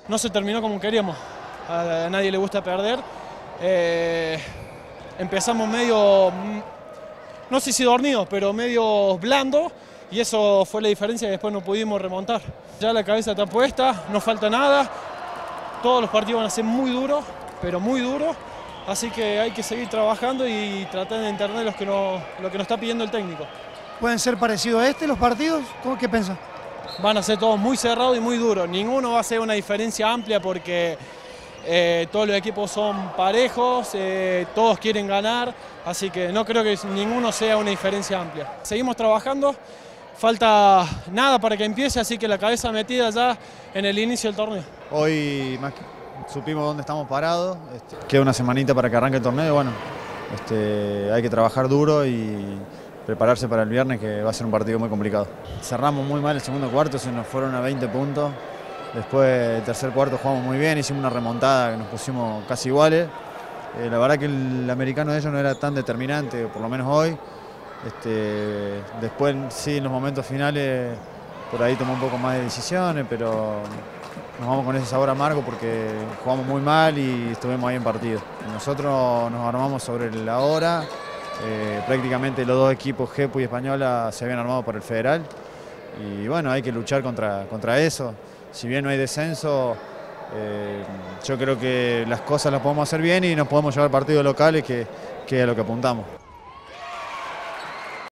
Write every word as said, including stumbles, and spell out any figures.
no se terminó como queríamos. A nadie le gusta perder. Eh, empezamos medio, no sé si dormidos, pero medio blando, y eso fue la diferencia y después no pudimos remontar. Ya la cabeza está puesta, no falta nada, todos los partidos van a ser muy duros, pero muy duros, así que hay que seguir trabajando y tratar de entender lo que, nos, lo que nos está pidiendo el técnico. ¿Pueden ser parecidos a este los partidos? ¿Cómo, qué piensan? Van a ser todos muy cerrados y muy duros, ninguno va a ser una diferencia amplia porque eh, todos los equipos son parejos, eh, todos quieren ganar, así que no creo que ninguno sea una diferencia amplia. Seguimos trabajando, falta nada para que empiece, así que la cabeza metida ya en el inicio del torneo. Hoy más que supimos dónde estamos parados, este, queda una semanita para que arranque el torneo y bueno, este, hay que trabajar duro y prepararse para el viernes, que va a ser un partido muy complicado. Cerramos muy mal el segundo cuarto, se nos fueron a veinte puntos. Después del tercer cuarto jugamos muy bien, hicimos una remontada que nos pusimos casi iguales. Eh, la verdad que el americano de ellos no era tan determinante, por lo menos hoy. Este, después sí, en los momentos finales, por ahí tomó un poco más de decisiones, pero nos vamos con ese sabor amargo porque jugamos muy mal y estuvimos ahí en partido. Nosotros nos armamos sobre la hora. Eh, prácticamente los dos equipos, Gepu y Española, se habían armado por el Federal y bueno, hay que luchar contra, contra eso. Si bien no hay descenso, eh, yo creo que las cosas las podemos hacer bien y nos podemos llevar partidos locales, que, que es a lo que apuntamos.